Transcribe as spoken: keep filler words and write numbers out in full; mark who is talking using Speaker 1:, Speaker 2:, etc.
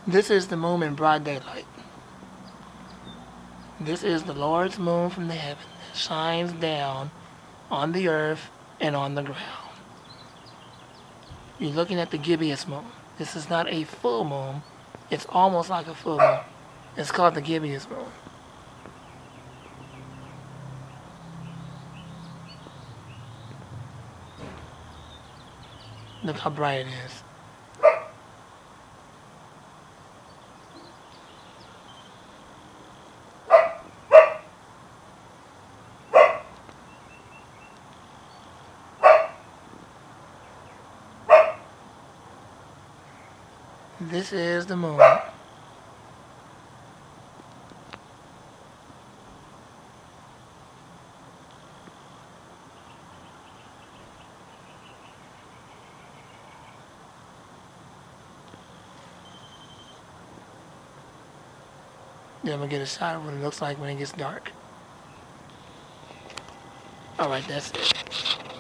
Speaker 1: This is the moon in broad daylight. This is the Lord's moon from the heaven that shines down on the earth and on the ground. You're looking at the gibbous moon. This is not a full moon. It's almost like a full moon. It's called the gibbous moon. Look how bright it is. This is the moon. Then we'll get a shot of what it looks like when it gets dark. Alright, that's it.